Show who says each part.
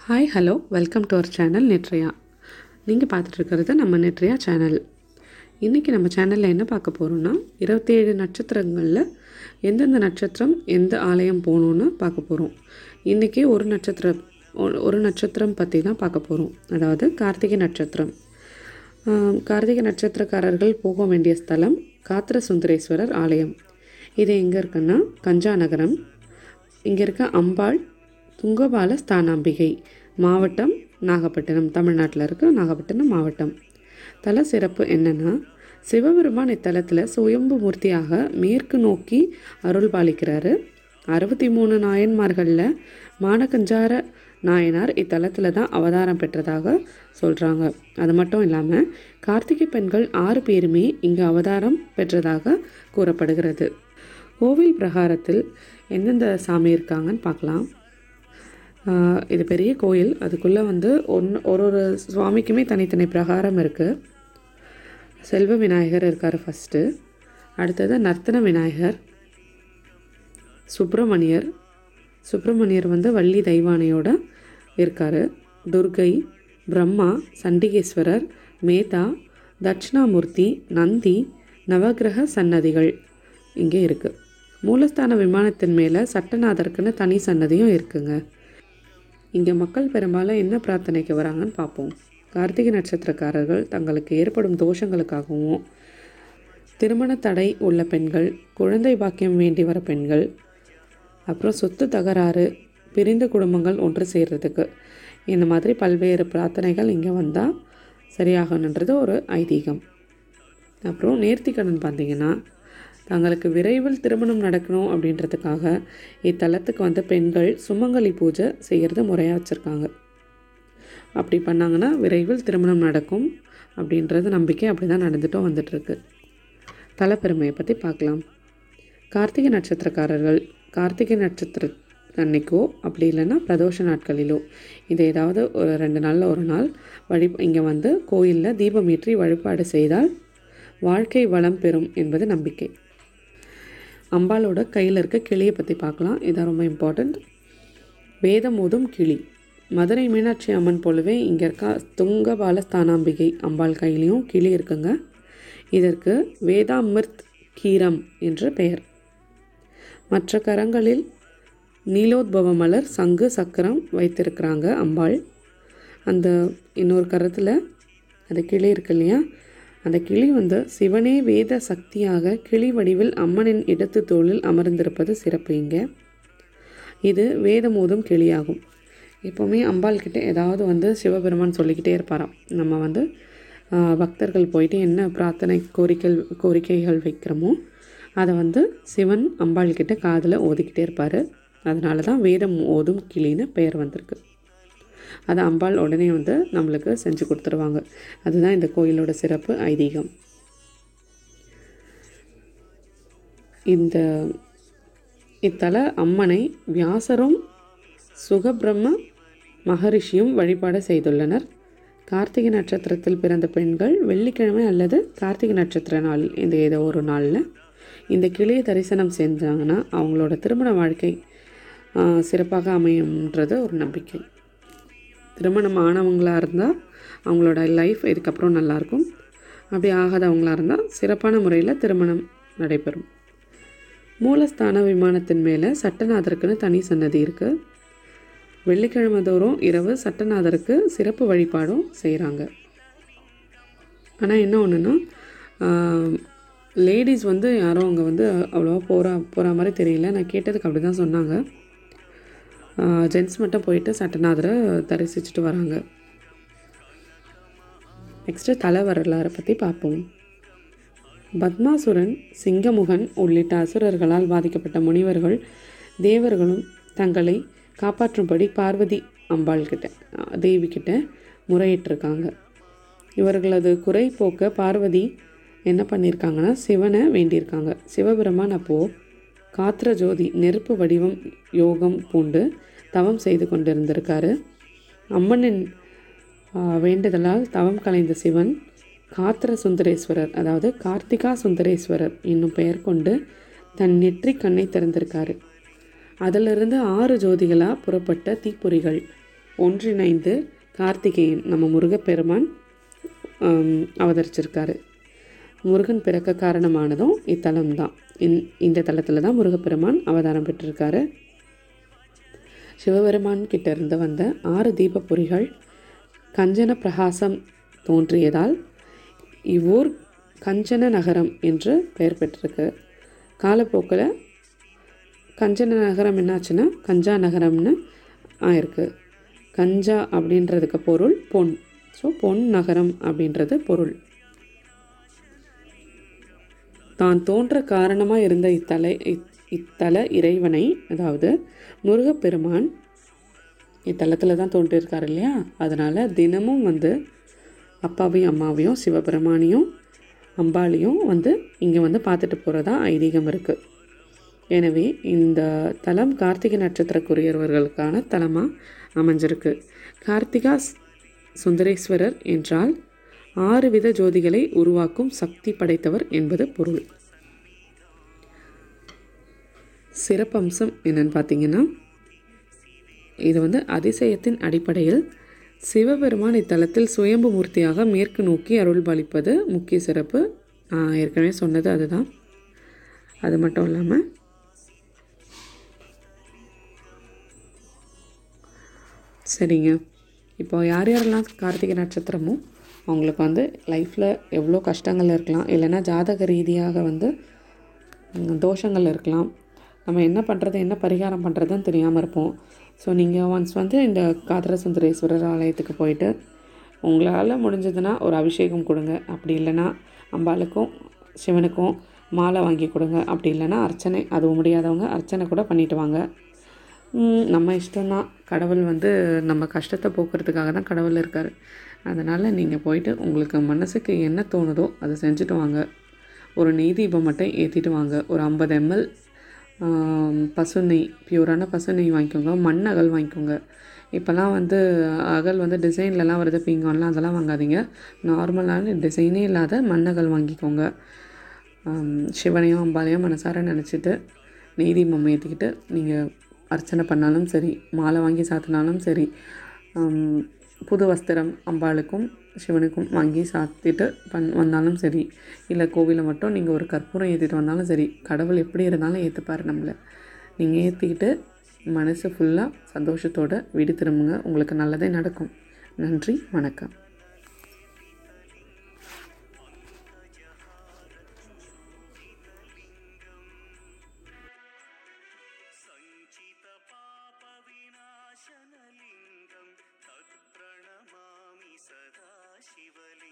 Speaker 1: Hi hello welcome to our channel நெட்ரியா. நீங்கள் பார்த்துட்ருக்கிறது நம்ம நெட்ரியா சேனல். இன்றைக்கி நம்ம சேனலில் என்ன பார்க்க போகிறோன்னா 27 நட்சத்திரங்களில் எந்தெந்த நட்சத்திரம் எந்த ஆலயம் போகணுன்னு பார்க்க போகிறோம். இன்றைக்கி ஒரு நட்சத்திரம் பற்றி தான் பார்க்க போகிறோம், அதாவது கார்த்திகை நட்சத்திரம். கார்த்திகை நட்சத்திரக்காரர்கள் போக வேண்டிய ஸ்தலம் காத்திர சுந்தரேஸ்வரர் ஆலயம். இது எங்கே இருக்குன்னா கஞ்சா நகரம். இங்கே இருக்க அம்பாள் துங்கபால ஸ்தானாம்பிகை, மாவட்டம் நாகப்பட்டினம், தமிழ்நாட்டில் இருக்க நாகப்பட்டினம் மாவட்டம். தல சிறப்பு என்னென்னா, சிவபெருமான் இத்தலத்தில் சுயம்பு மூர்த்தியாக மேற்கு நோக்கி அருள் பாலிக்கிறாரு. 63 நாயன்மார்களில் மானக்கஞ்சார நாயனார் இத்தலத்தில் தான் அவதாரம் பெற்றதாக சொல்கிறாங்க. அது மட்டும் இல்லாமல் கார்த்திகை பெண்கள் 6 பேருமே இங்கு அவதாரம் பெற்றதாக கூறப்படுகிறது. கோவில் பிரகாரத்தில் எந்தெந்த சாமி இருக்காங்கன்னு பார்க்கலாம். இது பெரிய கோயில். அதுக்குள்ளே ஒரு சுவாமிக்குமே தனித்தனி பிரகாரம் இருக்குது. செல்வ விநாயகர் இருக்கார் ஃபஸ்ட்டு, அடுத்தது நர்த்தன விநாயகர், சுப்பிரமணியர் வள்ளி தெய்வானையோடு இருக்கார், துர்கை, பிரம்மா, சண்டிகேஸ்வரர், மேதா, தட்சிணாமூர்த்தி, நந்தி, நவகிரக சன்னதிகள் இங்கே இருக்குது. மூலஸ்தான விமானத்தின் மேலே சட்டநாதருக்குன்னு தனி சன்னதியும் இருக்குங்க. இங்கே மக்கள் பெரும்பாலும் என்ன பிரார்த்தனைக்கு வராங்கன்னு பார்ப்போம். கார்த்திகை நட்சத்திரக்காரர்கள் தங்களுக்கு ஏற்படும் தோஷங்களுக்காகவும், திருமண தடை உள்ள பெண்கள், குழந்தை பாக்கியம் வேண்டி வர பெண்கள், அப்புறம் சொத்து தகராறு, பிரிந்த குடும்பங்கள் ஒன்று சேர்றதுக்கு, இந்த மாதிரி பல்வேறு பிரார்த்தனைகள் இங்கே வந்தால் சரியாகணுன்றது ஒரு ஐதீகம். அப்புறம் நேர்த்திக்கடன் பார்த்திங்கன்னா, தங்களுக்கு விரைவில் திருமணம் நடக்கணும் அப்படின்றதுக்காக இத்தலத்துக்கு பெண்கள் சுமங்கலி பூஜை செய்கிறது முறையாக வச்சுருக்காங்க. அப்படி பண்ணாங்கன்னா விரைவில் திருமணம் நடக்கும் அப்படின்றது நம்பிக்கை. அப்படி தான் நடந்துட்டும் வந்துட்டுருக்கு. தலப்பெருமையை பற்றி பார்க்கலாம். கார்த்திகை நட்சத்திரக்காரர்கள் கார்த்திகை நட்சத்திர அன்னைக்கோ அப்படி இல்லைன்னா பிரதோஷ நாட்களிலோ இது ஏதாவது ஒரு 2 நாளில் ஒரு நாள் இங்கே கோயிலில் தீபம் ஏற்றி வழிபாடு செய்தால் வாழ்க்கை வளம் பெறும் என்பது நம்பிக்கை. அம்பாலோட கையில் இருக்க கிளியை பற்றி பார்க்கலாம். இதான் ரொம்ப இம்பார்ட்டண்ட். வேதம் ஓதும் கிளி. மதுரை மீனாட்சி அம்மன் போலவே இங்கே இருக்க துங்கபால ஸ்தானாம்பிகை அம்பாள் கையிலையும் கிளி இருக்குங்க. இதற்கு வேதாமிர்த் கீரம் என்று பெயர். மற்ற கரங்களில் நீலோத்பவ மலர், சங்கு, சக்கரம் வைத்திருக்கிறாங்க அம்பாள். அந்த இன்னொரு கரத்தில் அந்த கிளி இருக்கு இல்லையா, அந்த கிளி சிவனே வேத சக்தியாக கிளி வடிவில் அம்மனின் இடத்து தோளில் அமர்ந்திருப்பது சிறப்பு. இங்கே இது வேதமோதும் கிளியாகும். எப்போவுமே அம்பாள் கிட்டே ஏதாவது சிவபெருமான் சொல்லிக்கிட்டே இருப்பாராம். நம்ம பக்தர்கள் போயிட்டு என்ன பிரார்த்தனை கோரிக்கைகள் வைக்கிறோமோ அதை சிவன் அம்பாள் கிட்ட காதில் ஓதிக்கிட்டே இருப்பார். அதனால தான் வேதம் ஓதும் கிளின்னு பெயர் வந்திருக்கு. அதை அம்பாள் உடனே நம்மளுக்கு செஞ்சு கொடுத்துருவாங்க. அதுதான் இந்த கோயிலோட சிறப்பு, ஐதீகம். இத்தல அம்மனை வியாசரும் சுகபிரம்ம மகரிஷியும் வழிபாடு செய்துள்ளனர். கார்த்திகை நட்சத்திரத்தில் பிறந்த பெண்கள் வெள்ளிக்கிழமை அல்லது கார்த்திகை நட்சத்திர நாள் இந்த ஏதோ ஒரு நாளில் இந்த கிளியை தரிசனம் செஞ்சாங்கன்னா அவங்களோட திருமண வாழ்க்கை சிறப்பாக அமையும்ன்றது ஒரு நம்பிக்கை. திருமணம் ஆனவங்களாக இருந்தால் அவங்களோட லைஃப் இதுக்கப்புறம் நல்லாயிருக்கும். அப்படி ஆகாதவங்களாக இருந்தால் சிறப்பான முறையில் திருமணம் நடைபெறும். மூலஸ்தான விமானத்தின் மேலே சட்டநாதருக்குன்னு தனி சன்னதி இருக்குது. வெள்ளிக்கிழமை தோறும் இரவு சட்டநாதருக்கு சிறப்பு வழிபாடும் செய்கிறாங்க. ஆனால் என்ன ஒன்றுன்னா, லேடிஸ் யாரும் அங்கே அவ்வளோவா போகிற மாதிரி தெரியல. நான் கேட்டதுக்கு அப்படி தான் சொன்னாங்க. ஜென்ட்ஸ் மட்டும் போயிட்டு சட்டநாதரை தரிசிச்சுட்டு வராங்க. நெக்ஸ்ட்டு தல வரலாறை பற்றி பார்ப்போம். பத்மாசுரன், சிங்கமுகன் உள்ளிட்ட அசுரர்களால் பாதிக்கப்பட்ட முனிவர்கள் தேவர்களும் தங்களை காப்பாற்றும்படி பார்வதி தேவி கிட்ட முறையிட்டிருக்காங்க. இவர்களது குறை போக்க பார்வதி என்ன பண்ணியிருக்காங்கன்னா சிவனை வேண்டியிருக்காங்க. சிவபெருமான் அப்போது காத்திர ஜோதி நெருப்பு வடிவம் யோகம் பூண்டு தவம் செய்து கொண்டிருந்திருக்காரு. அம்மனின் வேண்டுதலால் தவம் கலைந்த சிவன் காத்திர சுந்தரேஸ்வரர், அதாவது கார்த்திகா சுந்தரேஸ்வரர் என்னும் பெயர் கொண்டு தன் நெற்றி கண்ணை திறந்திருக்காரு. அதிலிருந்து 6 ஜோதிகளாக புறப்பட்ட தீப்பொறிகள் ஒன்றிணைந்து கார்த்திகேயன் நம்ம முருகப்பெருமான் அவதரிச்சிருக்காரு. முருகன் பிறக்க காரணமானதும் இத்தலம் தான். இந்த தலத்தில் தான் முருகப்பெருமான் அவதாரம் பெற்றிருக்காரு. சிவபெருமான் கிட்ட இருந்து வந்த 6 தீபப்புரிகள் கஞ்சன பிரகாசம் தோன்றியதால் இவ்வூர் கஞ்சன நகரம் என்று பெயர் பெற்றிருக்கு. காலப்போக்கில் கஞ்சன நகரம் என்னாச்சுன்னா கஞ்சா நகரம்னு ஆயிருக்கு. கஞ்சா அப்படின்றதுக்கு பொருள் பொன். ஸோ பொன் நகரம் அப்படின்றது பொருள். தான் தோன்ற காரணமாக இருந்த இத்தல இறைவனை, அதாவது முருகப்பெருமான் இத்தலத்தில் தான் தோன்றியிருக்கார் இல்லையா, அதனால் தினமும் வந்து அப்பாவையும் அம்மாவையும் சிவபெருமானையும் அம்பாளையும் வந்து இங்கே வந்து பார்த்துட்டு போகிறதா ஐதீகம் இருக்குது. எனவே இந்த தலம் கார்த்திகை நட்சத்திரக்குரியவர்களுக்கான தலமாக அமைஞ்சிருக்கு. கார்த்திகா சுந்தரேஸ்வரர் என்றால் 6 வித ஜோதிகளை உருவாக்கும் சக்தி படைத்தவர் என்பது பொருள். சிறப்பம்சம் என்னன்னு பார்த்தீங்கன்னா, இது வந்து அதிசயத்தின் அடிப்படையில் சிவபெருமான் இத்தலத்தில் சுயம்பு மூர்த்தியாக மேற்கு நோக்கி அருள் பாலிப்பது முக்கிய சிறப்பு. ஏற்கனவே சொன்னது அதுதான். அது மட்டும் இல்லாமல் சரிங்க, இப்போ யார் யாரெல்லாம் கார்த்திகை நட்சத்திரமோ அவங்களுக்கு வந்து லைஃப்பில் எவ்வளோ கஷ்டங்கள் இருக்கலாம், இல்லைன்னா ஜாதக ரீதியாக வந்து தோஷங்கள் இருக்கலாம், நம்ம என்ன பண்ணுறது என்ன பரிகாரம் பண்ணுறதுன்னு தெரியாமல் இருப்போம். ஸோ நீங்கள் ஒன்ஸ் வந்து இந்த காதர சுந்தரேஸ்வரர் ஆலயத்துக்கு போயிட்டு உங்களால் முடிஞ்சதுன்னா ஒரு அபிஷேகம் கொடுங்க. அப்படி இல்லைன்னா அம்பாளுக்கும் சிவனுக்கும் மாலை வாங்கி கொடுங்க. அப்படி இல்லைன்னா அர்ச்சனை, அதுவும் முடியாதவங்க அர்ச்சனை கூட பண்ணிட்டு வாங்க. நம்ம இஷ்டம்தான். கடவுள் வந்து நம்ம கஷ்டத்தை போக்குறதுக்காக தான் கடவுள் இருக்கார். அதனால் நீங்கள் போயிட்டு உங்களுக்கு மனசுக்கு என்ன தோணுதோ அதை செஞ்சுட்டு வாங்க. ஒரு நெய் தீபம் மட்டும் ஏற்றிட்டு வாங்க. ஒரு 50 ml பசு நெய், பியூரான பசு நெய் வாங்கிக்கோங்க. மண் அகல் வாங்கிக்கோங்க. இப்போல்லாம் வந்து அகல் வந்து டிசைன்லலாம் வருது, பீங்கான்லாம், அதெல்லாம் வாங்காதீங்க. நார்மலான டிசைனே இல்லாத மண் அகல் வாங்கிக்கோங்க. சிவனையும் அம்பாலையும் மனசார நினச்சிட்டு நெய் தீபம் ஏற்றிக்கிட்டு நீங்கள் அர்ச்சனை பண்ணாலும் சரி, மாலை வாங்கி சாத்தினாலும் சரி, புது வஸ்திரம் அம்பாளுக்கும் சிவனுக்கும் வாங்கி சாத்திட்டு வந்தாலும் சரி, இல்லை கோவிலில் மட்டும் நீங்கள் ஒரு கற்பூரம் ஏற்றிட்டு வந்தாலும் சரி, கடவுள் எப்படி இருந்தாலும் ஏற்றுப்பார் நம்மளை. நீங்கள் ஏற்றிக்கிட்டு மனசு ஃபுல்லாக சந்தோஷத்தோடு வீடு திரும்புங்க. உங்களுக்கு நல்லதே நடக்கும். நன்றி, வணக்கம்.
Speaker 2: तत्प्रणमामि सदा शिवलिङ्गम्.